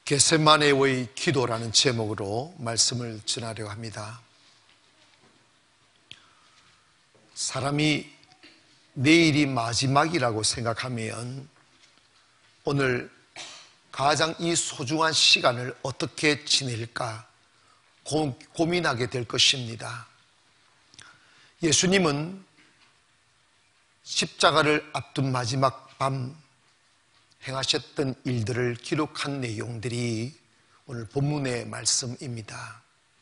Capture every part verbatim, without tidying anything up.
겟세마네의 기도라는 제목으로 말씀을 전하려 합니다. 사람이 내일이 마지막이라고 생각하면 오늘 가장 이 소중한 시간을 어떻게 지낼까 고, 고민하게 될 것입니다. 예수님은 십자가를 앞둔 마지막 밤 행하셨던 일들을 기록한 내용들이 오늘 본문의 말씀입니다.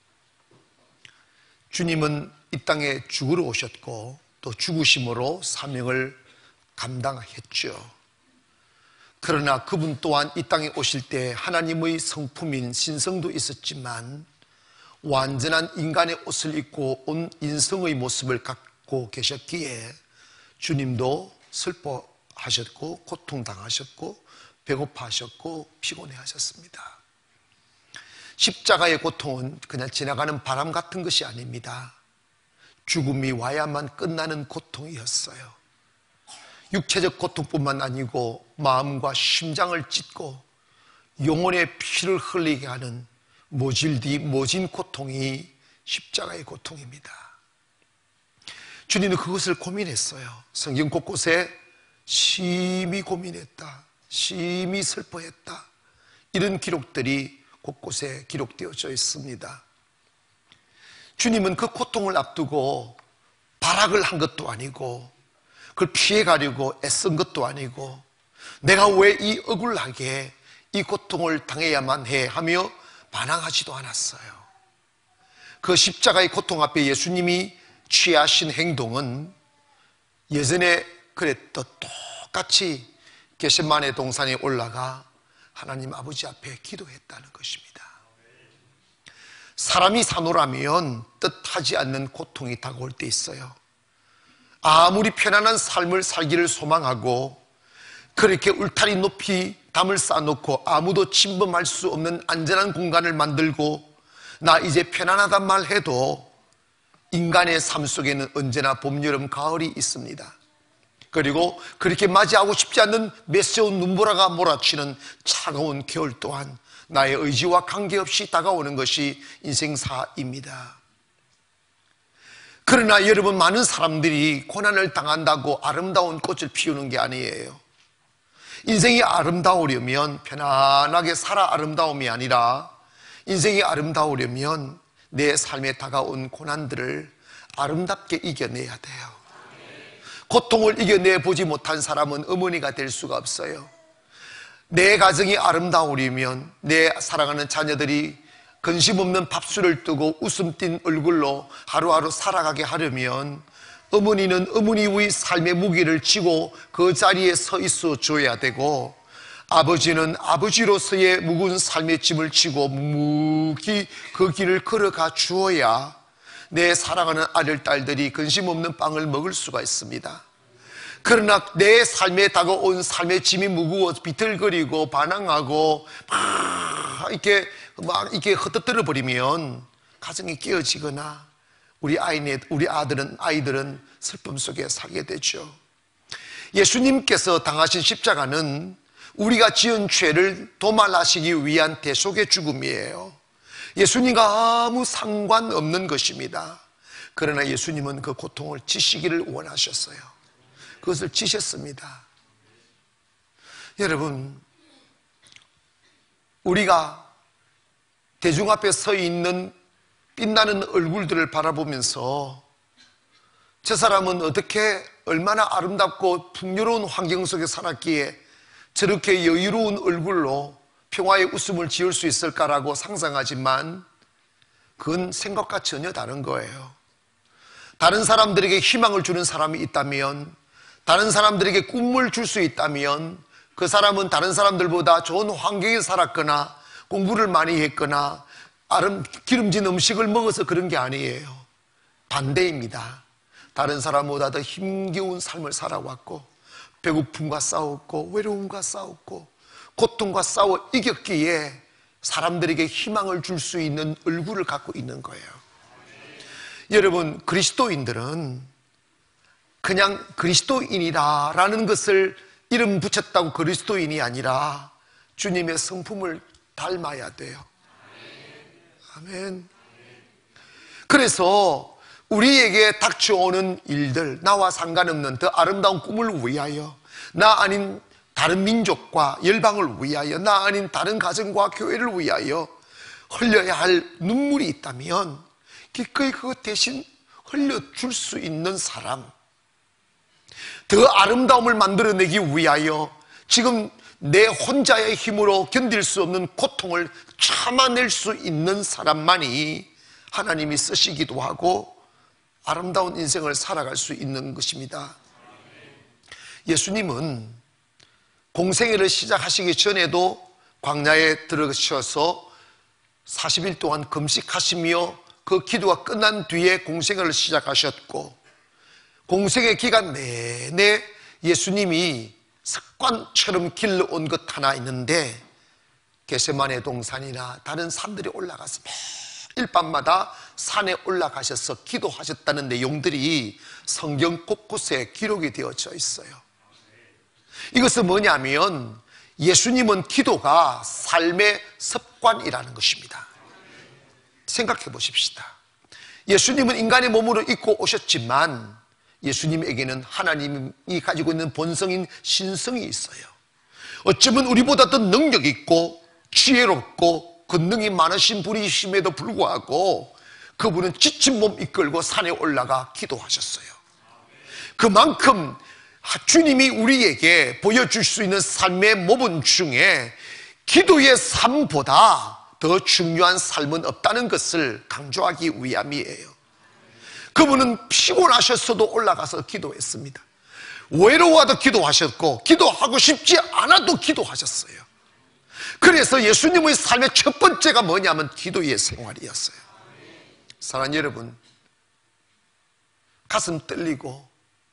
주님은 이 땅에 죽으러 오셨고 또 죽으심으로 사명을 감당했죠. 그러나 그분 또한 이 땅에 오실 때 하나님의 성품인 신성도 있었지만 완전한 인간의 옷을 입고 온 인성의 모습을 갖고 계셨기에 주님도 슬퍼하셨고 고통당하셨고 배고파하셨고 피곤해하셨습니다. 십자가의 고통은 그냥 지나가는 바람 같은 것이 아닙니다. 죽음이 와야만 끝나는 고통이었어요. 육체적 고통뿐만 아니고 마음과 심장을 찢고 영혼의 피를 흘리게 하는 모질디 모진 고통이 십자가의 고통입니다. 주님은 그것을 고민했어요. 성경 곳곳에 심히 고민했다, 심히 슬퍼했다, 이런 기록들이 곳곳에 기록되어져 있습니다. 주님은 그 고통을 앞두고 발악을 한 것도 아니고 그걸 피해가려고 애쓴 것도 아니고 내가 왜 이 억울하게 이 고통을 당해야만 해 하며 반항하지도 않았어요. 그 십자가의 고통 앞에 예수님이 취하신 행동은 예전에 그랬던 똑같이 겟세마네 동산에 올라가 하나님 아버지 앞에 기도했다는 것입니다. 사람이 사노라면 뜻하지 않는 고통이 다가올 때 있어요. 아무리 편안한 삶을 살기를 소망하고 그렇게 울타리 높이 담을 쌓아놓고 아무도 침범할 수 없는 안전한 공간을 만들고 나 이제 편안하단 말해도 인간의 삶 속에는 언제나 봄, 여름, 가을이 있습니다. 그리고 그렇게 맞이하고 싶지 않는 매서운 눈보라가 몰아치는 차가운 겨울 또한 나의 의지와 관계없이 다가오는 것이 인생사입니다. 그러나 여러분, 많은 사람들이 고난을 당한다고 아름다운 꽃을 피우는 게 아니에요. 인생이 아름다우려면 편안하게 살아 아름다움이 아니라 인생이 아름다우려면 내 삶에 다가온 고난들을 아름답게 이겨내야 돼요. 고통을 이겨내보지 못한 사람은 어머니가 될 수가 없어요. 내 가정이 아름다우려면 내 사랑하는 자녀들이 근심 없는 밥술을 뜨고 웃음 띤 얼굴로 하루하루 살아가게 하려면 어머니는 어머니의 삶의 무게를 지고 그 자리에 서 있어 줘야 되고 아버지는 아버지로서의 무거운 삶의 짐을 지고 묵묵히 그 길을 걸어가 주어야 내 사랑하는 아들, 딸들이 근심 없는 빵을 먹을 수가 있습니다. 그러나 내 삶에 다가온 삶의 짐이 무거워 비틀거리고 반항하고 막 이렇게 막 이렇게 헛헛들어 버리면 가정이 깨어지거나 우리 아이네, 우리 아들은 아이들은 슬픔 속에 살게 되죠. 예수님께서 당하신 십자가는 우리가 지은 죄를 도말하시기 위한 대속의 죽음이에요. 예수님과 아무 상관없는 것입니다. 그러나 예수님은 그 고통을 지시기를 원하셨어요. 그것을 지셨습니다. 여러분, 우리가 대중 앞에 서 있는 빛나는 얼굴들을 바라보면서 저 사람은 어떻게 얼마나 아름답고 풍요로운 환경 속에 살았기에 저렇게 여유로운 얼굴로 평화의 웃음을 지을 수 있을까라고 상상하지만 그건 생각과 전혀 다른 거예요. 다른 사람들에게 희망을 주는 사람이 있다면, 다른 사람들에게 꿈을 줄 수 있다면 그 사람은 다른 사람들보다 좋은 환경에 살았거나 공부를 많이 했거나 아름, 기름진 음식을 먹어서 그런 게 아니에요. 반대입니다. 다른 사람보다 더 힘겨운 삶을 살아왔고 배고픔과 싸웠고 외로움과 싸웠고 고통과 싸워 이겼기에 사람들에게 희망을 줄 수 있는 얼굴을 갖고 있는 거예요. 여러분, 그리스도인들은 그냥 그리스도인이라는 것을 이름 붙였다고 그리스도인이 아니라 주님의 성품을 닮아야 돼요. 아멘. 그래서 우리에게 닥쳐오는 일들, 나와 상관없는 더 아름다운 꿈을 위하여, 나 아닌 다른 민족과 열방을 위하여, 나 아닌 다른 가정과 교회를 위하여 흘려야 할 눈물이 있다면 기꺼이 그것 대신 흘려줄 수 있는 사람, 더 아름다움을 만들어내기 위하여 지금 내 혼자의 힘으로 견딜 수 없는 고통을 참아낼 수 있는 사람만이 하나님이 쓰시기도 하고 아름다운 인생을 살아갈 수 있는 것입니다. 예수님은 공생애를 시작하시기 전에도 광야에 들어가셔서 사십 일 동안 금식하시며 그 기도가 끝난 뒤에 공생애를 시작하셨고, 공생애 기간 내내 예수님이 습관처럼 길러온 것 하나 있는데, 겟세마네 동산이나 다른 산들에 올라가서 매일 밤마다 산에 올라가셔서 기도하셨다는 내용들이 성경 곳곳에 기록이 되어져 있어요. 이것은 뭐냐면 예수님은 기도가 삶의 습관이라는 것입니다. 생각해 보십시다. 예수님은 인간의 몸으로 입고 오셨지만 예수님에게는 하나님이 가지고 있는 본성인 신성이 있어요. 어쩌면 우리보다 더 능력 있고 지혜롭고 권능이 많으신 분이심에도 불구하고 그분은 지친 몸 이끌고 산에 올라가 기도하셨어요. 그만큼 주님이 우리에게 보여줄 수 있는 삶의 모범 중에 기도의 삶보다 더 중요한 삶은 없다는 것을 강조하기 위함이에요. 그분은 피곤하셨어도 올라가서 기도했습니다. 외로워도 기도하셨고 기도하고 싶지 않아도 기도하셨어요. 그래서 예수님의 삶의 첫 번째가 뭐냐면 기도의 생활이었어요. 사랑하는 여러분, 가슴 떨리고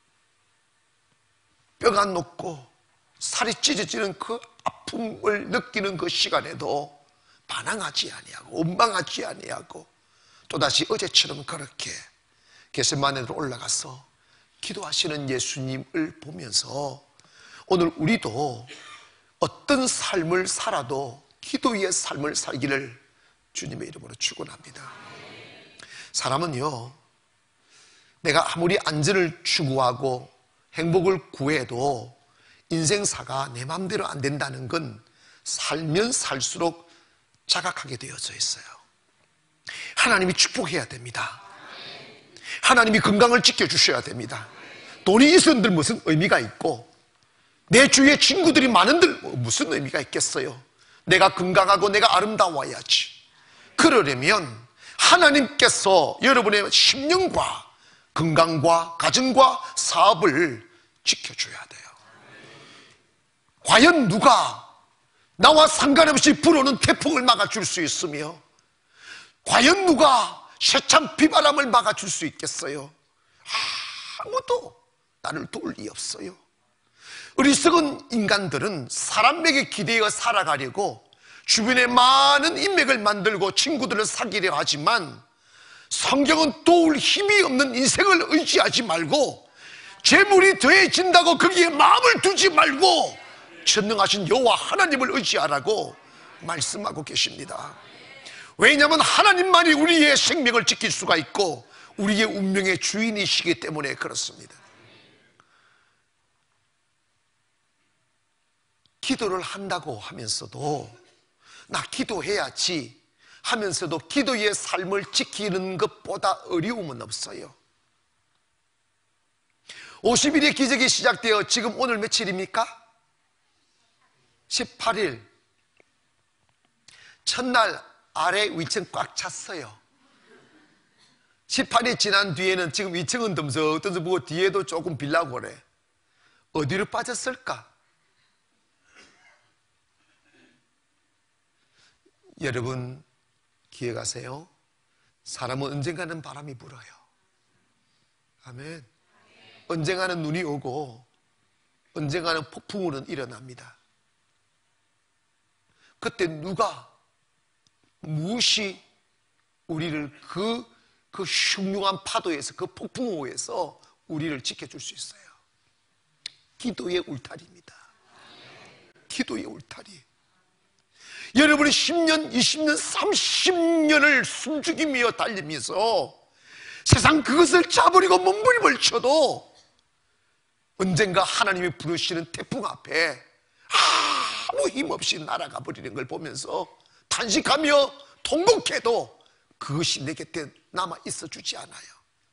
뼈가 녹고 살이 찢어지는 그 아픔을 느끼는 그 시간에도 반항하지 아니하고 원망하지 아니하고 또다시 어제처럼 그렇게 겟세마네로 올라가서 기도하시는 예수님을 보면서 오늘 우리도 어떤 삶을 살아도 기도의 삶을 살기를 주님의 이름으로 축원합니다. 사람은요, 내가 아무리 안전을 추구하고 행복을 구해도 인생사가 내 마음대로 안 된다는 건 살면 살수록 자각하게 되어져 있어요. 하나님이 축복해야 됩니다. 하나님이 건강을 지켜주셔야 됩니다. 돈이 있은들 무슨 의미가 있고 내 주위에 친구들이 많은들 무슨 의미가 있겠어요. 내가 건강하고 내가 아름다워야지. 그러려면 하나님께서 여러분의 심령과 건강과 가정과 사업을 지켜줘야 돼요. 과연 누가 나와 상관없이 불어오는 태풍을 막아줄 수 있으며 과연 누가 세찬 비바람을 막아줄 수 있겠어요? 아무도 나를 도울 리 없어요. 어리석은 인간들은 사람에게 기대어 살아가려고 주변에 많은 인맥을 만들고 친구들을 사귀려 하지만 성경은 도울 힘이 없는 인생을 의지하지 말고 재물이 더해진다고 거기에 마음을 두지 말고 전능하신 여호와 하나님을 의지하라고 말씀하고 계십니다. 왜냐하면 하나님만이 우리의 생명을 지킬 수가 있고 우리의 운명의 주인이시기 때문에 그렇습니다. 기도를 한다고 하면서도 나 기도해야지 하면서도 기도의 삶을 지키는 것보다 어려움은 없어요. 오십 일의 기적이 시작되어 지금 오늘 며칠입니까? 십팔 일. 첫날 아래 위층 꽉 찼어요. 십팔 일 지난 뒤에는 지금 위층은 덤석덤석 보고 뒤에도 조금 빌라고 그래. 어디로 빠졌을까? 여러분 기억하세요? 사람은 언젠가는 바람이 불어요. 아멘. 언젠가는 눈이 오고 언젠가는 폭풍우는 일어납니다. 그때 누가 무엇이 우리를 그, 그 흉흉한 파도에서 그 폭풍우에서 우리를 지켜줄 수 있어요? 기도의 울타리입니다. 기도의 울타리. 여러분이 십 년, 이십 년, 삼십 년을 숨죽이며 달리면서 세상 그것을 잡으려고 몸부림을 쳐도 언젠가 하나님이 부르시는 태풍 앞에 아무 힘없이 날아가 버리는 걸 보면서 탄식하며 통곡해도 그것이 내 곁에 남아 있어 주지 않아요.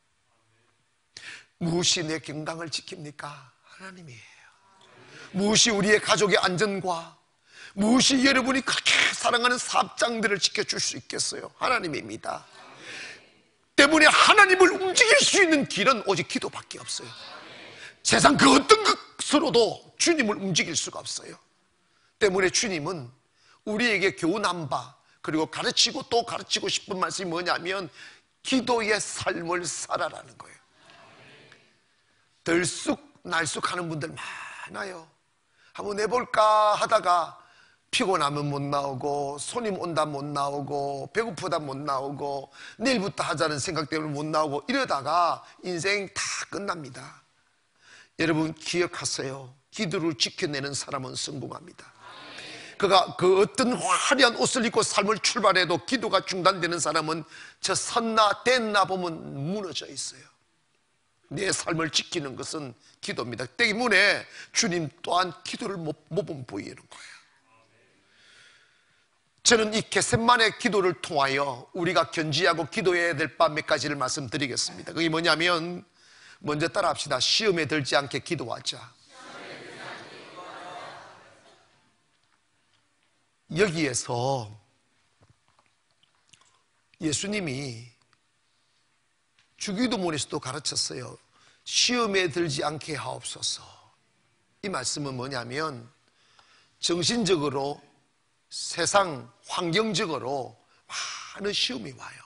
무엇이 내 건강을 지킵니까? 하나님이에요. 무엇이 우리의 가족의 안전과 무엇이 여러분이 그렇게 사랑하는 사업장들을 지켜줄 수 있겠어요? 하나님입니다. 때문에 하나님을 움직일 수 있는 길은 오직 기도밖에 없어요. 세상 그 어떤 것으로도 주님을 움직일 수가 없어요. 때문에 주님은 우리에게 교훈한 바, 그리고 가르치고 또 가르치고 싶은 말씀이 뭐냐면 기도의 삶을 살아라는 거예요. 들쑥날쑥 하는 분들 많아요. 한번 해볼까 하다가 피곤하면 못 나오고, 손님 온다 못 나오고, 배고프다 못 나오고, 내일부터 하자는 생각 때문에 못 나오고, 이러다가 인생 다 끝납니다. 여러분 기억하세요. 기도를 지켜내는 사람은 성공합니다. 그가 그 어떤 화려한 옷을 입고 삶을 출발해도 기도가 중단되는 사람은 저 섰나 뗐나 보면 무너져 있어요. 내 삶을 지키는 것은 기도입니다. 때문에 주님 또한 기도를 못, 못 보이는 거예요. 저는 이 겟셋만의 기도를 통하여 우리가 견지하고 기도해야 될 바 몇 가지를 말씀드리겠습니다. 그게 뭐냐면, 먼저 따라합시다. 시험에 들지 않게 기도하자. 여기에서 예수님이 주기도문에서도 가르쳤어요. 시험에 들지 않게 하옵소서. 이 말씀은 뭐냐면 정신적으로, 세상 환경적으로 많은 시험이 와요.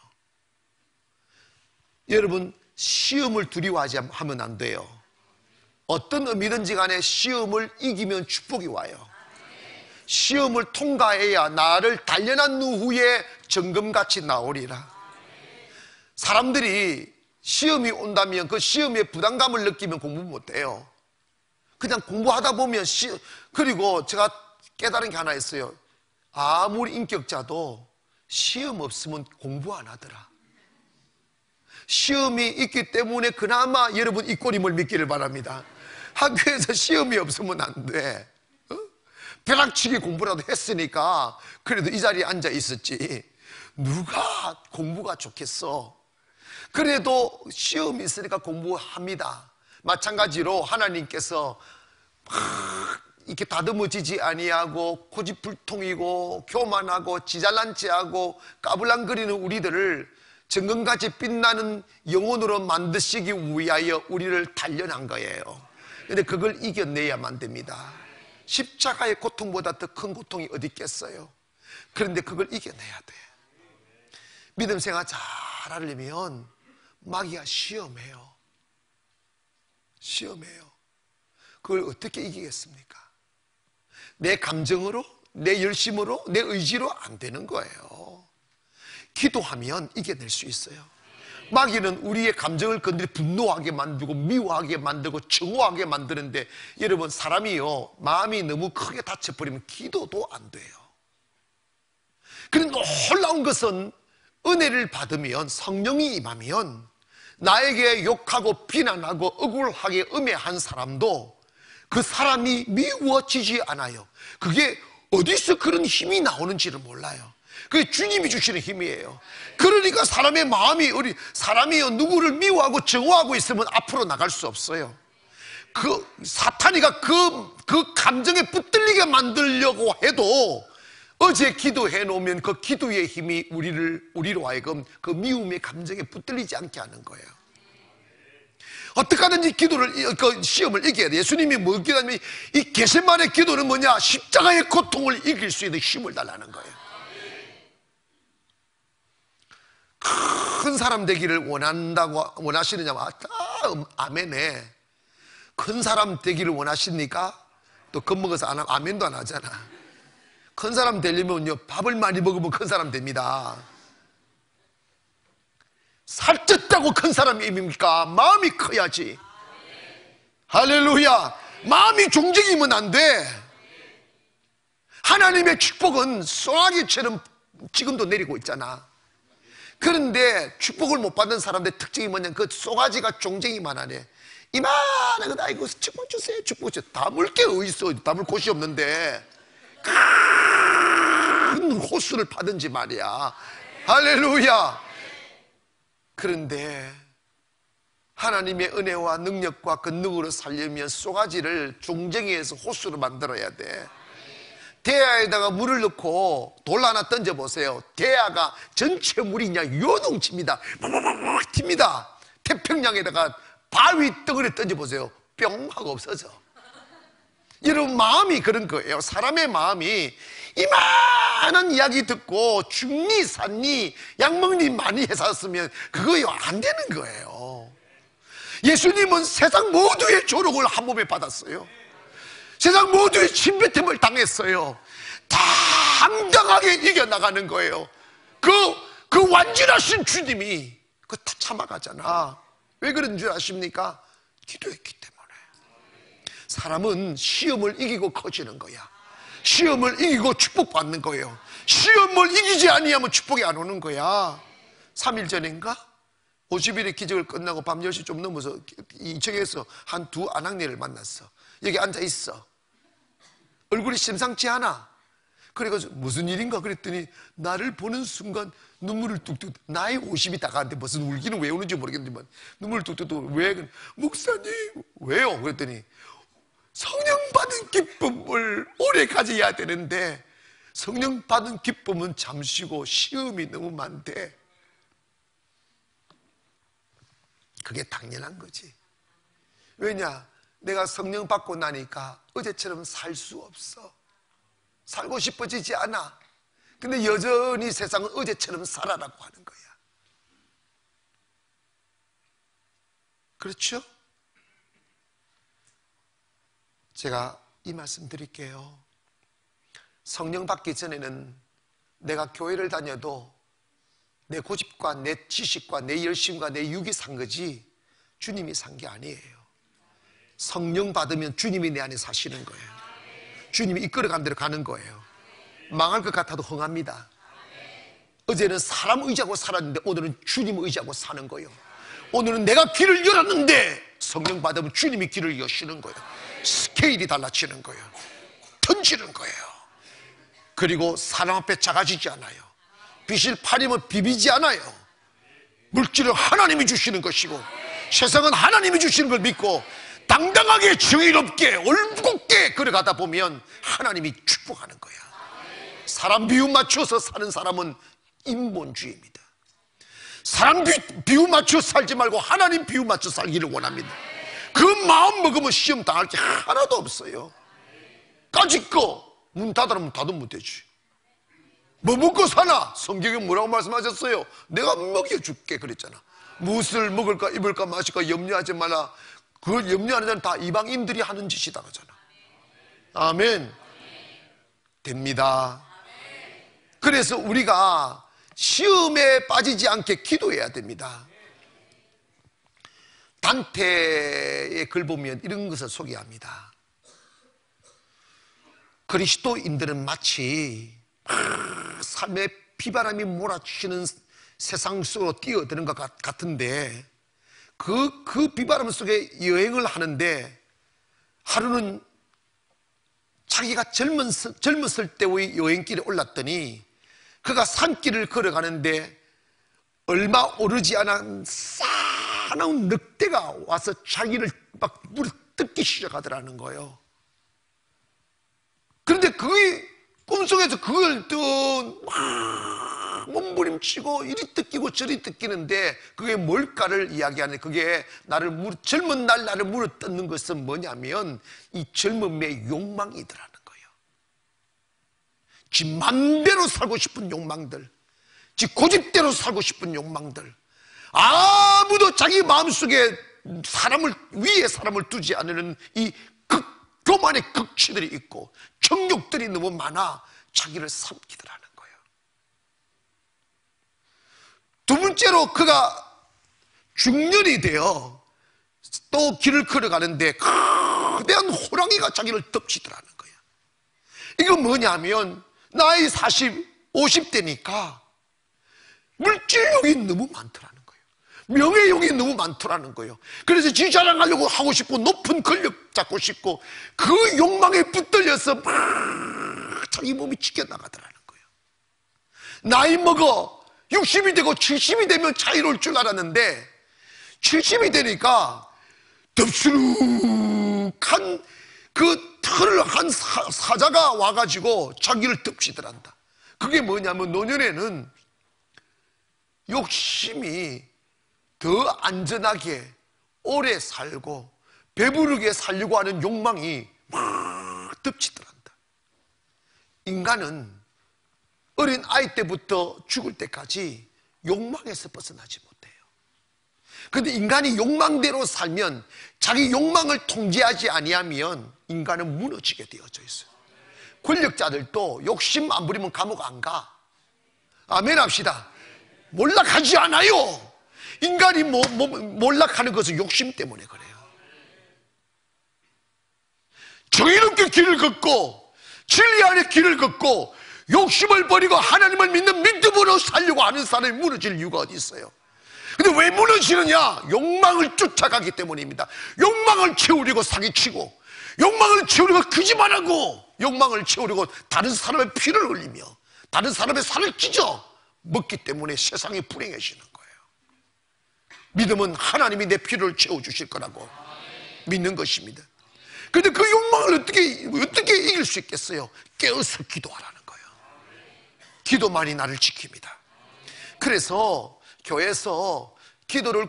여러분 시험을 두려워하지 하면 안 돼요. 어떤 의미든지 간에 시험을 이기면 축복이 와요. 시험을 통과해야 나를 단련한 후에 정금같이 나오리라. 사람들이 시험이 온다면 그 시험에 부담감을 느끼면 공부 못해요. 그냥 공부하다 보면 시... 그리고 제가 깨달은 게 하나 있어요. 아무리 인격자도 시험 없으면 공부 안 하더라. 시험이 있기 때문에 그나마 여러분 이 꼴임을 믿기를 바랍니다. 학교에서 시험이 없으면 안 돼. 어? 벼락치기 공부라도 했으니까 그래도 이 자리에 앉아 있었지. 누가 공부가 좋겠어? 그래도 시험이 있으니까 공부합니다. 마찬가지로 하나님께서 이렇게 다듬어지지 아니하고 고집불통이고 교만하고 지잘난 체하고 까불랑거리는 우리들을 정금같이 빛나는 영혼으로 만드시기 위하여 우리를 단련한 거예요. 그런데 그걸 이겨내야만 됩니다. 십자가의 고통보다 더 큰 고통이 어디 있겠어요? 그런데 그걸 이겨내야 돼. 믿음 생활 잘하려면 마귀가 시험해요. 시험해요. 그걸 어떻게 이기겠습니까? 내 감정으로, 내 열심으로, 내 의지로 안 되는 거예요. 기도하면 이겨낼 수 있어요. 마귀는 우리의 감정을 건드려 분노하게 만들고 미워하게 만들고 증오하게 만드는데, 여러분 사람이요 마음이 너무 크게 다쳐버리면 기도도 안 돼요. 그런데 놀라운 것은 은혜를 받으면, 성령이 임하면 나에게 욕하고 비난하고 억울하게 음해한 사람도 그 사람이 미워지지 않아요. 그게 어디서 그런 힘이 나오는지를 몰라요. 그게 주님이 주시는 힘이에요. 그러니까 사람의 마음이, 우리 사람이요 누구를 미워하고 정오하고 있으면 앞으로 나갈 수 없어요. 그 사탄이가 그, 그 감정에 붙들리게 만들려고 해도 어제 기도해 놓으면 그 기도의 힘이 우리를, 우리로 하여금 그 미움의 감정에 붙들리지 않게 하는 거예요. 어떻게 하든지 기도를, 그 시험을 이겨야 돼. 예수님이 뭐 기도하면, 이 겟셋만의 기도는 뭐냐? 십자가의 고통을 이길 수 있는 힘을 달라는 거예요. 큰 사람 되기를 원한다고, 원하시느냐면, 아, 아멘에. 큰 사람 되기를 원하십니까? 또 겁먹어서 안 하면 아멘도 안 하잖아. 큰 사람 되려면요, 밥을 많이 먹으면 큰 사람 됩니다. 살쪘다고 큰 사람입니까? 마음이 커야지. 할렐루야. 마음이 종직이면 안 돼. 하나님의 축복은 쏘나기처럼 지금도 내리고 있잖아. 그런데 축복을 못 받는 사람들의 특징이 뭐냐면 그 쏘가지가 종쟁이만 하네. 이만한 거 아이고 축복 주세요 축복 주세요. 담을 게 어딨어. 담을 곳이 없는데 큰 호수를 파든지 말이야. 할렐루야. 그런데 하나님의 은혜와 능력과 권능으로 살려면 쏘가지를 종쟁이에서 호수로 만들어야 돼. 대야에다가 물을 넣고 돌 하나 던져보세요. 대야가 전체 물이 그냥 요동칩니다. 팍팍팍 튑니다. 태평양에다가 바위 덩어리 던져보세요. 뿅 하고 없어져. 여러분, 마음이 그런 거예요. 사람의 마음이 이만한 이야기 듣고 죽니 샀니 약 먹니 많이 해샀으면 그거 안 되는 거예요. 예수님은 세상 모두의 조롱을 한 몸에 받았어요. 세상 모두의 침뱉음을 당했어요. 당당하게 이겨나가는 거예요. 그, 그 완전하신 주님이 그거 다 참아가잖아. 왜 그런 줄 아십니까? 기도했기 때문에. 사람은 시험을 이기고 커지는 거야. 시험을 이기고 축복받는 거예요. 시험을 이기지 아니하면 축복이 안 오는 거야. 삼 일 전인가? 오십 일의 기적을 끝나고 밤 열 시 좀 넘어서 이쪽에서 한 두 아낙네를 만났어. 여기 앉아 있어. 얼굴이 심상치 않아. 그래가지고 무슨 일인가 그랬더니 나를 보는 순간 눈물을 뚝뚝. 나이 오십이 다가는데 무슨 울기는 왜 우는지 모르겠는데 눈물을 뚝뚝. 왜? 목사님 왜요? 그랬더니 성령 받은 기쁨을 오래 가져야 되는데 성령 받은 기쁨은 잠시고 시험이 너무 많대. 그게 당연한 거지. 왜냐? 내가 성령 받고 나니까 어제처럼 살 수 없어. 살고 싶어지지 않아. 근데 여전히 세상은 어제처럼 살아라고 하는 거야. 그렇죠? 제가 이 말씀 드릴게요. 성령 받기 전에는 내가 교회를 다녀도 내 고집과 내 지식과 내 열심과 내 육이 산 거지 주님이 산 게 아니에요. 성령 받으면 주님이 내 안에 사시는 거예요. 주님이 이끌어간 대로 가는 거예요. 망할 것 같아도 흥합니다. 어제는 사람 의지하고 살았는데 오늘은 주님 의지하고 사는 거예요. 오늘은 내가 길을 열었는데 성령 받으면 주님이 길을 여시는 거예요. 스케일이 달라지는 거예요. 던지는 거예요. 그리고 사람 앞에 작아지지 않아요. 빚을 파리면 비비지 않아요. 물질을 하나님이 주시는 것이고 세상은 하나님이 주시는 걸 믿고 당당하게 정의롭게 올곧게 걸어가다 보면 하나님이 축복하는 거야. 사람 비유 맞춰서 사는 사람은 인본주의입니다. 사람 비유 맞춰 살지 말고 하나님 비유 맞춰 살기를 원합니다. 그 마음 먹으면 시험 당할 게 하나도 없어요. 까짓거 문 닫으면 닫으면 되지. 뭐 먹고 사나? 성경에 뭐라고 말씀하셨어요? 내가 먹여줄게 그랬잖아. 무엇을 먹을까 입을까 마실까 염려하지 말라. 그걸 염려하는 자는 다 이방인들이 하는 짓이다 그러잖아. 아멘. 됩니다. 그래서 우리가 시험에 빠지지 않게 기도해야 됩니다. 단테의 글 보면 이런 것을 소개합니다. 그리스도인들은 마치 삶의 비바람이 몰아치는 세상 속으로 뛰어드는 것 같은데 그, 그 비바람 속에 여행을 하는데 하루는 자기가 젊은, 젊었을 때의 여행길에 올랐더니 그가 산길을 걸어가는데 얼마 오르지 않은 싸나운 늑대가 와서 자기를 막 물에 뜯기 시작하더라는 거예요. 그런데 그의 꿈속에서 그걸 또 막 몸부림치고 이리 뜯기고 저리 뜯기는데 그게 뭘까를 이야기하는 그게 나를 물, 젊은 날 나를 물어 뜯는 것은 뭐냐면 이 젊음의 욕망이더라는 거예요. 지 맘대로 살고 싶은 욕망들, 지 고집대로 살고 싶은 욕망들, 아무도 자기 마음속에 사람을 위에 사람을 두지 않는 이 극, 교만의 극치들이 있고 정욕들이 너무 많아 자기를 삼키더라는 거예요. 두 번째로 그가 중년이 되어 또 길을 걸어가는데 거대한 호랑이가 자기를 덮치더라는 거예요. 이건 뭐냐면 나이 사십, 오십 대니까 물질욕이 너무 많더라는 거예요. 명예욕이 너무 많더라는 거예요. 그래서 지 자랑하려고 하고 싶고 높은 권력 잡고 싶고 그 욕망에 붙들려서 막 자기 몸이 지켜나가더라는 거예요. 나이 먹어 육십이 되고 칠십이 되면 자유로울 줄 알았는데 칠십이 되니까 덥수룩한 그 털을 한 사, 사자가 와가지고 자기를 덮치더란다. 그게 뭐냐면 노년에는 욕심이 더 안전하게 오래 살고 배부르게 살려고 하는 욕망이 막 덮치더란다. 인간은 어린 아이 때부터 죽을 때까지 욕망에서 벗어나지 못해요. 그런데 인간이 욕망대로 살면 자기 욕망을 통제하지 아니하면 인간은 무너지게 되어져 있어요. 권력자들도 욕심 안 부리면 감옥 안 가. 아멘 합시다. 몰락하지 않아요. 인간이 뭐, 뭐, 몰락하는 것은 욕심 때문에 그래요. 정의롭게 길을 걷고 진리 안에 길을 걷고 욕심을 버리고 하나님을 믿는 믿음으로 살려고 하는 사람이 무너질 이유가 어디 있어요? 근데 왜 무너지느냐? 욕망을 쫓아가기 때문입니다. 욕망을 채우려고 사기치고 욕망을 채우려고 거짓말하고 욕망을 채우려고 다른 사람의 피를 흘리며 다른 사람의 살을 찢어 먹기 때문에 세상이 불행해지는 거예요. 믿음은 하나님이 내 피를 채워주실 거라고 믿는 것입니다. 그런데 그 욕망을 어떻게, 어떻게 이길 수 있겠어요? 깨어서 기도하라는 거예요. 기도만이 나를 지킵니다. 그래서 교회에서 기도를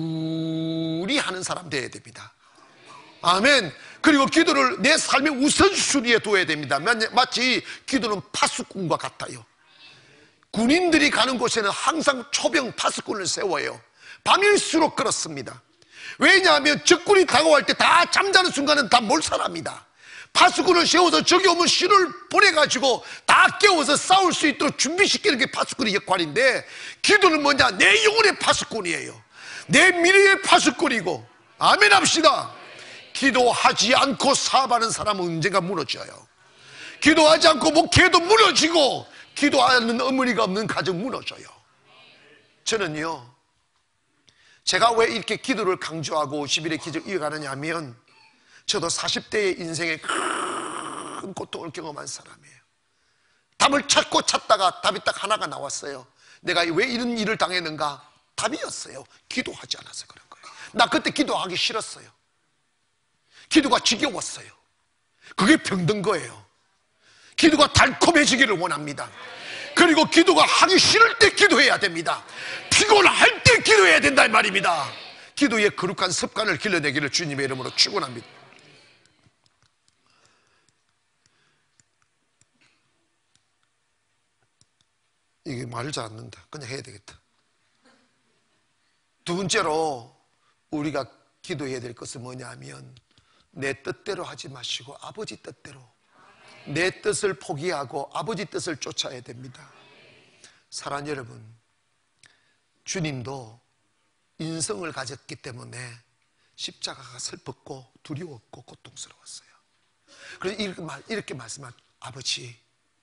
꾸준히 하는 사람 되어야 됩니다. 아멘. 그리고 기도를 내 삶의 우선순위에 둬야 됩니다. 마치 기도는 파수꾼과 같아요. 군인들이 가는 곳에는 항상 초병 파수꾼을 세워요. 밤일수록 그렇습니다. 왜냐하면 적군이 다가올 때 다 잠자는 순간은 다 몰살합니다. 파수꾼을 세워서 적이 오면 신호를 보내가지고 다 깨워서 싸울 수 있도록 준비시키는 게 파수꾼의 역할인데, 기도는 뭐냐? 내 영혼의 파수꾼이에요. 내 미래의 파수꾼이고. 아멘 합시다. 기도하지 않고 사업하는 사람은 언젠가 무너져요. 기도하지 않고 목회도 무너지고 기도하는 어머니가 없는 가정 무너져요. 저는요, 제가 왜 이렇게 기도를 강조하고 오십 일의 기적을 이어가느냐 하면, 저도 사십 대의 인생에 큰 고통을 경험한 사람이에요. 답을 찾고 찾다가 답이 딱 하나가 나왔어요. 내가 왜 이런 일을 당했는가? 답이었어요. 기도하지 않아서 그런 거예요. 나 그때 기도하기 싫었어요. 기도가 지겨웠어요. 그게 병든 거예요. 기도가 달콤해지기를 원합니다. 그리고 기도가 하기 싫을 때 기도해야 됩니다. 피곤할 때 기도해야 된다 이 말입니다. 기도의 거룩한 습관을 길러내기를 주님의 이름으로 축원합니다. 이게 말을 잘 안 듣는다. 그냥 해야 되겠다. 두 번째로 우리가 기도해야 될 것은 뭐냐 하면, 내 뜻대로 하지 마시고 아버지 뜻대로, 내 뜻을 포기하고 아버지 뜻을 쫓아야 됩니다. 사랑하는 여러분, 주님도 인성을 가졌기 때문에 십자가가 슬펐고 두려웠고 고통스러웠어요. 그래서 이렇게, 말, 이렇게 말씀한, 아버지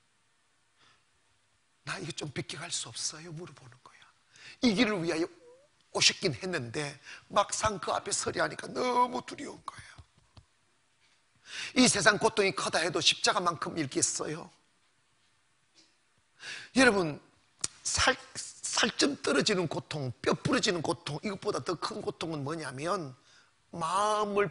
나 이거 좀 비켜갈 수 없어요? 물어보는 거야. 이 길을 위하여 오셨긴 했는데 막상 그 앞에 서려 하니까 너무 두려운 거예요. 이 세상 고통이 커다 해도 십자가만큼 일겠어요? 여러분, 살, 살점 떨어지는 고통, 뼈 부러지는 고통, 이것보다 더 큰 고통은 뭐냐면 마음을,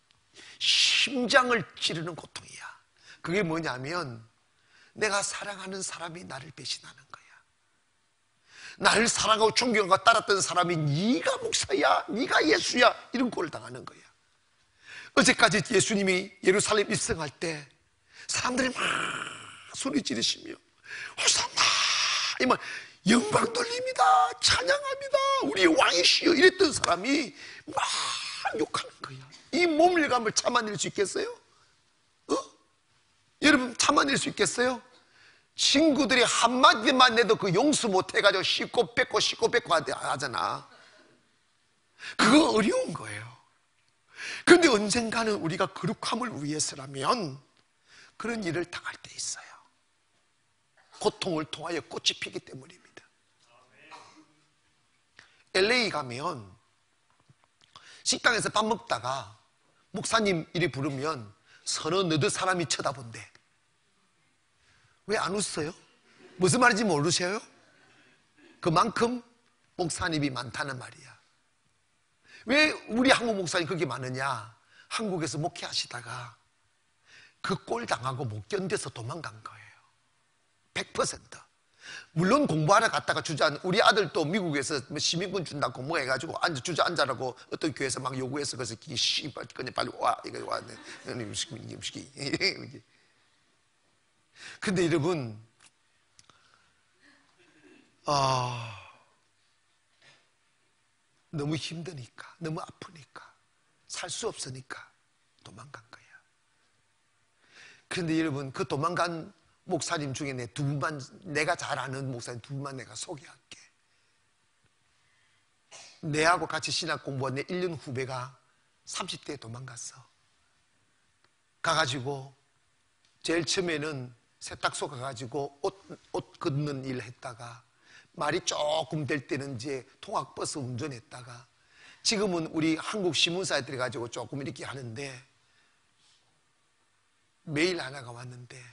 심장을 찌르는 고통이야. 그게 뭐냐면 내가 사랑하는 사람이 나를 배신하는 거야. 나를 사랑하고 존경하고 따랐던 사람이 네가 목사야, 네가 예수야, 이런 꼴을 당하는 거야. 어제까지 예수님이 예루살렘 입성할 때 사람들이 막 소리 지르시며 호산나, 이만 영광 돌립니다, 찬양합니다, 우리 왕이시여, 이랬던 사람이 막 욕하는 거야. 이 모멸감을 참아낼 수 있겠어요? 어? 여러분, 참아낼 수 있겠어요? 친구들이 한마디만 해도 그 용서 못해가지고 씹고 뺏고 씹고 뺏고 하잖아. 그거 어려운 거예요. 그런데 언젠가는 우리가 거룩함을 위해서라면 그런 일을 당할 때 있어요. 고통을 통하여 꽃이 피기 때문입니다. 엘에이 가면 식당에서 밥 먹다가 목사님 이리 부르면 서너 너드 사람이 쳐다본대. 왜 안 웃어요? 무슨 말인지 모르세요? 그만큼 목사님이 많다는 말이야. 왜 우리 한국 목사님 그렇게 많으냐? 한국에서 목회하시다가 그 꼴 당하고 못 견뎌서 도망간 거예요. 백 퍼센트. 물론 공부하러 갔다가 주저앉, 우리 아들도 미국에서 시민권 준다고 뭐 해가지고 앉아, 주저앉아라고 어떤 교회에서 막 요구해서 그래서 씨발, 그냥 빨리 와. 이거 와. 음식이, 음식이. 근데 여러분, 아, 너무 힘드니까, 너무 아프니까, 살 수 없으니까 도망간 거야. 그런데 여러분, 그 도망간 목사님 중에 내 두 분만, 내가 잘 아는 목사님 두 분만 내가 소개할게. 내하고 같이 신학 공부한 내 일 년 후배가 삼십 대에 도망갔어. 가가지고 제일 처음에는 세탁소 가가지고 옷, 옷 걷는 일 했다가 말이 조금 될 때는 이제 통학버스 운전했다가 지금은 우리 한국 신문사에 들어가지고 조금 이렇게 하는데 메일 하나가 왔는데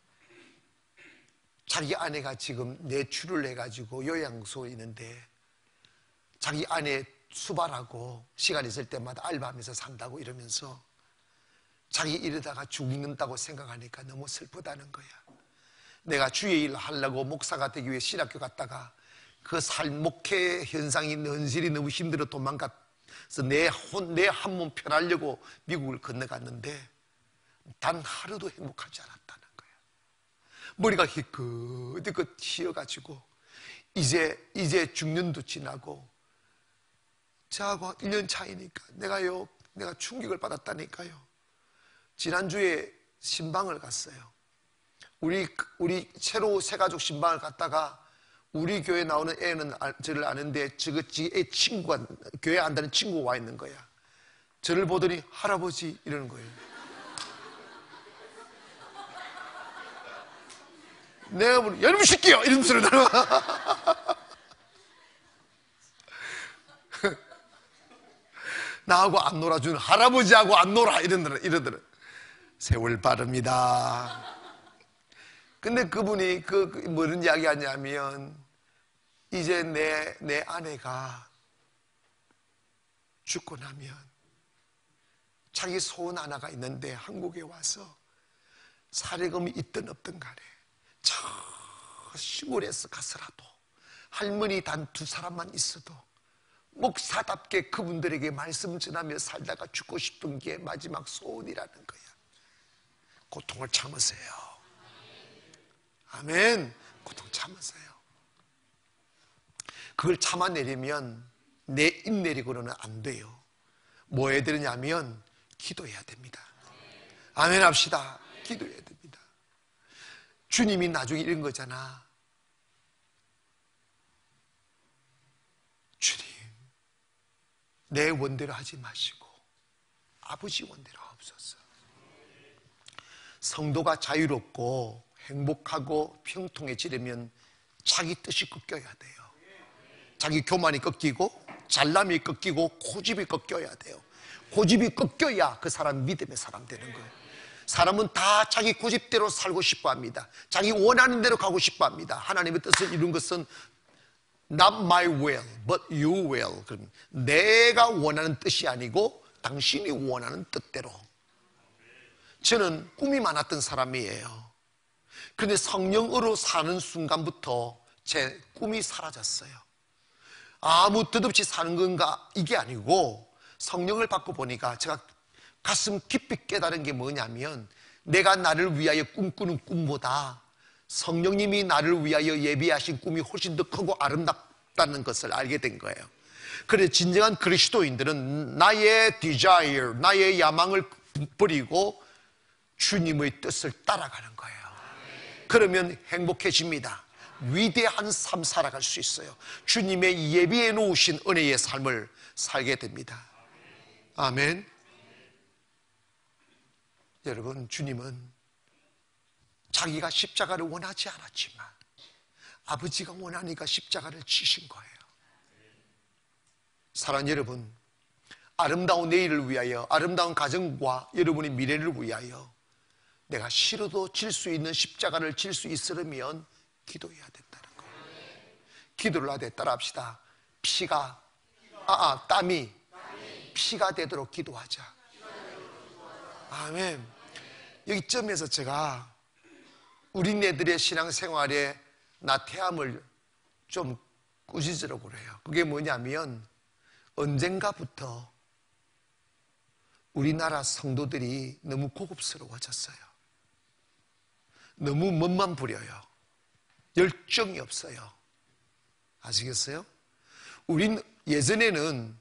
자기 아내가 지금 내출을 해가지고 요양소에 있는데 자기 아내 수발하고 시간 있을 때마다 알바하면서 산다고 이러면서 자기 이러다가 죽는다고 생각하니까 너무 슬프다는 거야. 내가 주의 일 하려고 목사가 되기 위해 신학교 갔다가 그 살목회 현상이 현실이 너무 힘들어 도망가서 내 혼, 내 한 몸 편하려고 미국을 건너갔는데 단 하루도 행복하지 않았다는 거야. 머리가 희끗희끗 휘어가지고 이제 이제 중년도 지나고 저하고 일 년 차이니까 내가요 내가 충격을 받았다니까요. 지난주에 신방을 갔어요. 우리 우리 새로 새가족 신방을 갔다가 우리 교회 나오는 애는 저를 아는데 저거 애 친구가 교회 안다는 친구가 와 있는 거야. 저를 보더니 할아버지 이러는 거예요. 내가 보니 여러분 시키요 이런 소리 나는 나하고 안 놀아주는 할아버지하고 안 놀아 이러더라 이러더라. 세월 빠릅니다. 근데 그분이 그, 그 뭐는 이야기 하냐면 이제 내, 내 아내가 죽고 나면 자기 소원 하나가 있는데 한국에 와서 사례금이 있든 없든 간에 저 시골에서 가서라도 할머니 단 두 사람만 있어도 목사답게 그분들에게 말씀 전하며 살다가 죽고 싶은 게 마지막 소원이라는 거야. 고통을 참으세요. 아멘. 고통 참으세요. 그걸 참아내려면 내 입내력으로는 안 돼요. 뭐 해야 되느냐면 기도해야 됩니다. 아멘 합시다. 기도해야 됩니다. 주님이 나중에 이런 거잖아. 주님, 내 원대로 하지 마시고 아버지 원대로 하옵소서. 성도가 자유롭고 행복하고 평통해지려면 자기 뜻이 꺾여야 돼요. 자기 교만이 꺾이고 잘남이 꺾이고 고집이 꺾여야 돼요. 고집이 꺾여야 그 사람 믿음의 사람 되는 거예요. 사람은 다 자기 고집대로 살고 싶어 합니다. 자기 원하는 대로 가고 싶어 합니다. 하나님의 뜻을 이룬 것은 Not my will, but your will. 내가 원하는 뜻이 아니고 당신이 원하는 뜻대로. 저는 꿈이 많았던 사람이에요. 그런데 성령으로 사는 순간부터 제 꿈이 사라졌어요. 아무 뜻 없이 사는 건가 이게 아니고 성령을 받고 보니까 제가 가슴 깊이 깨달은 게 뭐냐면 내가 나를 위하여 꿈꾸는 꿈보다 성령님이 나를 위하여 예비하신 꿈이 훨씬 더 크고 아름답다는 것을 알게 된 거예요. 그래서 진정한 그리스도인들은 나의 desire, 나의 야망을 버리고 주님의 뜻을 따라가는 거예요. 그러면 행복해집니다. 위대한 삶 살아갈 수 있어요. 주님의 예비해 놓으신 은혜의 삶을 살게 됩니다. 아멘. 여러분, 주님은 자기가 십자가를 원하지 않았지만 아버지가 원하니까 십자가를 지신 거예요. 사랑하는 여러분, 아름다운 내일을 위하여, 아름다운 가정과 여러분의 미래를 위하여 내가 싫어도 질 수 있는 십자가를 질 수 있으려면 기도해야 된다는 거예요. 기도를 하되 따라합시다. 피가 아, 아 땀이 피가 되도록 기도하자. 아멘. 여기점에서 제가 우리네들의 신앙생활에 나태함을 좀 꾸짖으려고 해요. 그게 뭐냐면 언젠가부터 우리나라 성도들이 너무 고급스러워졌어요. 너무 멋만 부려요. 열정이 없어요. 아시겠어요? 우린 예전에는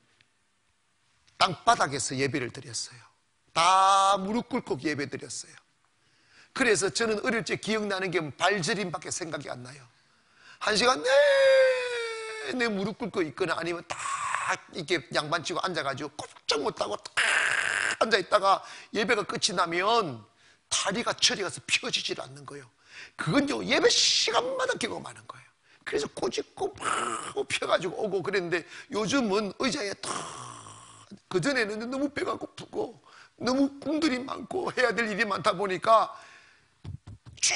땅바닥에서 예배를 드렸어요. 다 무릎 꿇고 예배 드렸어요. 그래서 저는 어릴 적 기억나는 게 발저림밖에 생각이 안 나요. 한 시간 내내 무릎 꿇고 있거나 아니면 딱 이렇게 양반 치고 앉아가지고 꼼짝 못하고 딱 앉아있다가 예배가 끝이 나면 다리가 저리 가서 펴지질 않는 거예요. 그건요 예배 시간마다 경험 많은 거예요. 그래서 꼬집고 막 펴가지고 오고 그랬는데 요즘은 의자에 탁, 그전에는 너무 배가 고프고 너무 꿈들이 많고 해야 될 일이 많다 보니까 쫙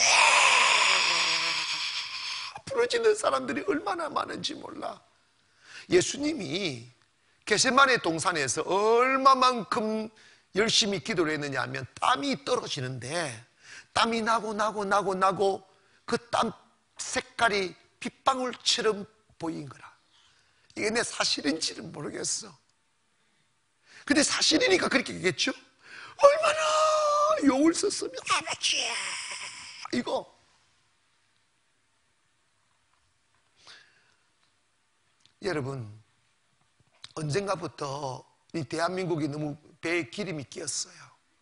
부러지는 사람들이 얼마나 많은지 몰라. 예수님이 겟세마네 동산에서 얼마만큼 열심히 기도를 했느냐 하면 땀이 떨어지는데 땀이 나고 나고 나고 나고 그 땀 색깔이 빗방울처럼 보인 거라. 이게 내 사실인지는 모르겠어. 근데 사실이니까 그렇게 얘기했죠. 얼마나 욕을 썼으면 아버지 이거 여러분 언젠가부터 이 대한민국이 너무 배에 기름이 끼었어요.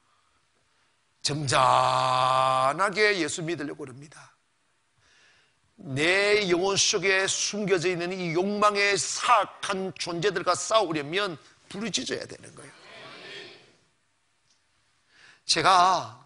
점잖하게 예수 믿으려고 합니다. 내 영혼 속에 숨겨져 있는 이 욕망의 사악한 존재들과 싸우려면 부르짖어야 되는 거예요. 제가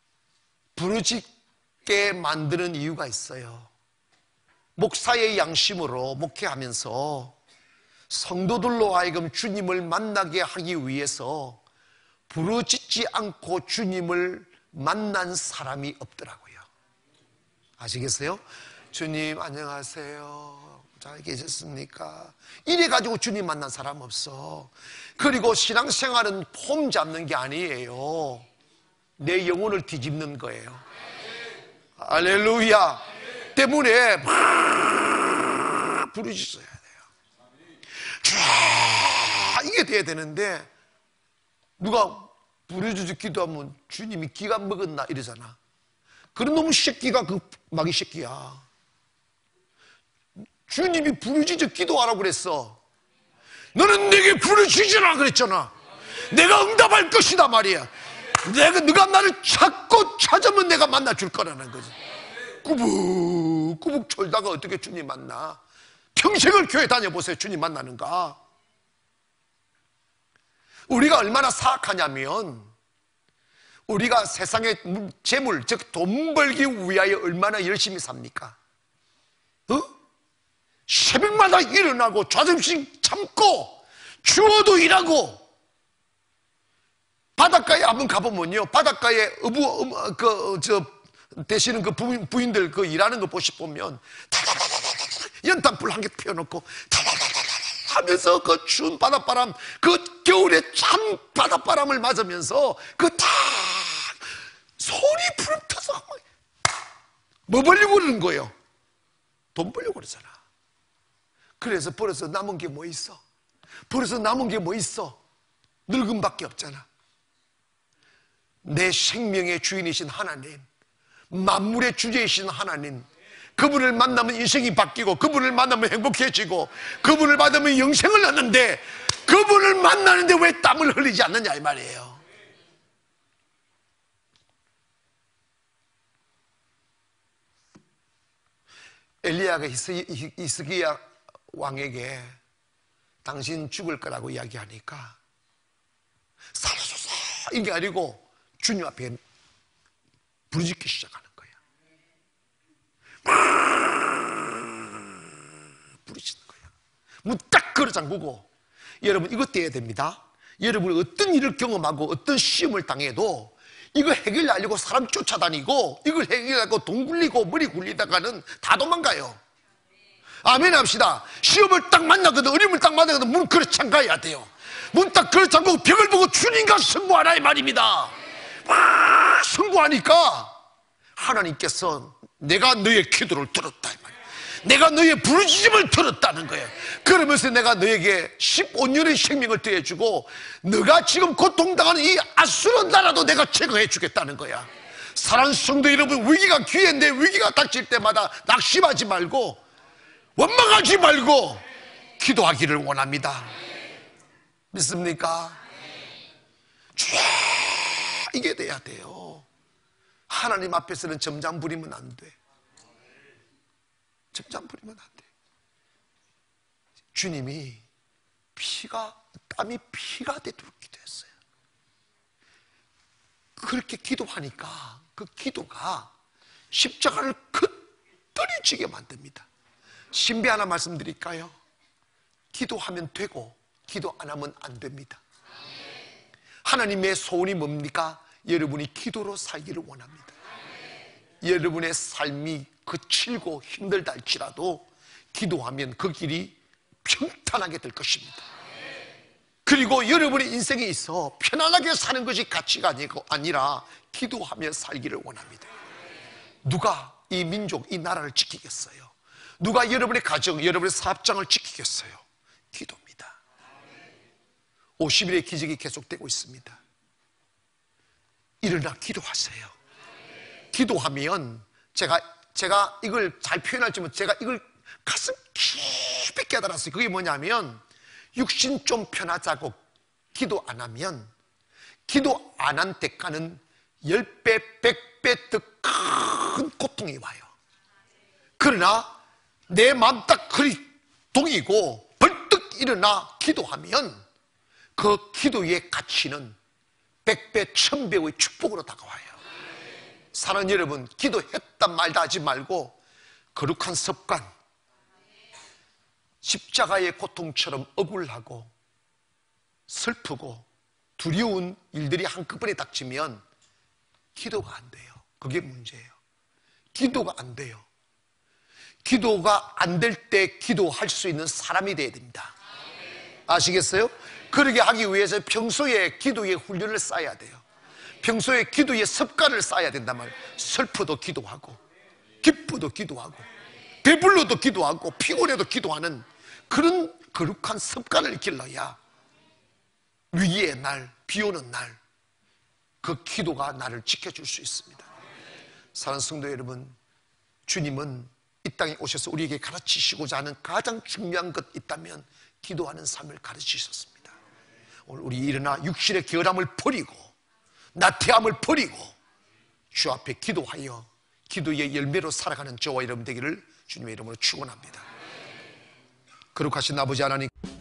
부르짖게 만드는 이유가 있어요. 목사의 양심으로 목회하면서 성도들로 하여금 주님을 만나게 하기 위해서 부르짖지 않고 주님을 만난 사람이 없더라고요. 아시겠어요? 주님 안녕하세요. 잘 계셨습니까? 이래가지고 주님 만난 사람 없어. 그리고 신앙생활은 폼 잡는 게 아니에요. 내 영혼을 뒤집는 거예요. 할렐루야. 때문에 막 부르짖어야 돼요. 쫙 이게 돼야 되는데 누가 부르짖어 기도하면 주님이 기가 먹었나 이러잖아. 그런 놈의 새끼가 그 마귀 새끼야. 주님이 부르짖어 기도하라고 그랬어. 너는 내게 부르짖으라 그랬잖아. 내가 응답할 것이다 말이야. 내가 네가 나를 찾고 찾으면 내가 만나 줄 거라는 거지. 꾸북꾸북 졸다가 어떻게 주님 만나? 평생을 교회 다녀보세요. 주님 만나는가? 우리가 얼마나 사악하냐면 우리가 세상의 재물, 즉 돈 벌기 위하여 얼마나 열심히 삽니까? 어? 새벽마다 일어나고 좌점씩 참고 추워도 일하고 바닷가에 한번 가보면요 바닷가에 어부 그 저 되시는 그 부인, 부인들 그 일하는 거 보시 보면 연탄불 한 개 피워놓고 하면서 그 추운 바닷바람 그 겨울에 참 바닷바람을 맞으면서 그 다 소리 푸름 터서 뭐 벌려고 그러는 거예요? 돈 벌려고 그러잖아. 그래서 벌어서 남은 게 뭐 있어? 벌어서 남은 게 뭐 있어? 늙음밖에 없잖아. 내 생명의 주인이신 하나님, 만물의 주제이신 하나님, 그분을 만나면 인생이 바뀌고 그분을 만나면 행복해지고 그분을 받으면 영생을 얻는데 그분을 만나는데 왜 땀을 흘리지 않느냐 이 말이에요. 엘리야가 히스기야 왕에게 당신 죽을 거라고 이야기하니까 살려주세요 이게 아니고 주님 앞에 부르짖기 시작하는 거예요. 부르시는 거예요. 문 딱 걸어 잠그고. 여러분 이거 떼야 됩니다. 여러분 어떤 일을 경험하고 어떤 시험을 당해도 이거 해결하려고 사람 쫓아다니고 이걸 해결하려고 돈 굴리고 머리 굴리다가는 다 도망가요. 아멘 합시다. 시험을 딱 만나거든, 어려움을 딱 만나거든 문 걸어 잠가야 돼요. 문 딱 걸어 잠그고 벽을 보고 주님과 승부하라 이 말입니다. 와, 승부하니까 하나님께서 내가 너의 기도를 들었다 이 말이에요. 내가 너의 부르짖음을 들었다는 거예요. 그러면서 내가 너에게 십오 년의 생명을 더해주고 너가 지금 고통당하는 이 아수르 나라도 내가 제거해 주겠다는 거야. 사랑하는 성도 여러분, 위기가 기회인데 위기가 닥칠 때마다 낙심하지 말고 원망하지 말고 기도하기를 원합니다. 믿습니까? 쫙 이게 돼야 돼요. 하나님 앞에서는 점장 부리면 안 돼. 점장 부리면 안 돼. 주님이 피가, 땀이 피가 되도록 기도했어요. 그렇게 기도하니까 그 기도가 십자가를 그들이 지게 만듭니다. 신비 하나 말씀드릴까요? 기도하면 되고 기도 안 하면 안 됩니다. 하나님의 소원이 뭡니까? 여러분이 기도로 살기를 원합니다. 여러분의 삶이 거칠고 힘들다 할지라도 기도하면 그 길이 평탄하게 될 것입니다. 그리고 여러분의 인생에 있어 편안하게 사는 것이 가치가 아니라 기도하며 살기를 원합니다. 누가 이 민족, 이 나라를 지키겠어요? 누가 여러분의 가정, 여러분의 사업장을 지키겠어요? 기도입니다. 오십 일의 기적이 계속되고 있습니다. 일어나 기도하세요. 기도하면 제가 제가 이걸 잘 표현할지 모르지만 제가 이걸 가슴 깊이 깨달았어요. 그게 뭐냐면 육신 좀 편하자고 기도 안 하면 기도 안 한 대가는 십 배, 백 배 더 큰 고통이 와요. 그러나 내 마음 딱 그리 동이고 벌떡 일어나 기도하면 그 기도의 가치는 백 배, 천 배의 축복으로 다가와요. 사랑하는 여러분, 기도했다 말다 하지 말고 거룩한 습관, 십자가의 고통처럼 억울하고 슬프고 두려운 일들이 한꺼번에 닥치면 기도가 안 돼요. 그게 문제예요. 기도가 안 돼요. 기도가 안 될 때 기도할 수 있는 사람이 돼야 됩니다. 아시겠어요? 그러게 하기 위해서 평소에 기도의 훈련을 쌓아야 돼요. 평소에 기도의 습관을 쌓아야 된단 말이에요. 슬퍼도 기도하고 기쁘도 기도하고 배불러도 기도하고 피곤해도 기도하는 그런 거룩한 습관을 길러야 위기의 날, 비 오는 날 그 기도가 나를 지켜줄 수 있습니다. 사랑하는 성도 여러분, 주님은 이 땅에 오셔서 우리에게 가르치시고자 하는 가장 중요한 것 있다면 기도하는 삶을 가르치셨습니다. 오늘 우리 일어나 육신의 결함을 버리고 나태함을 버리고 주 앞에 기도하여 기도의 열매로 살아가는 저와 여러분 되기를 주님의 이름으로 축원합니다. 거룩하신 아버지 하나님,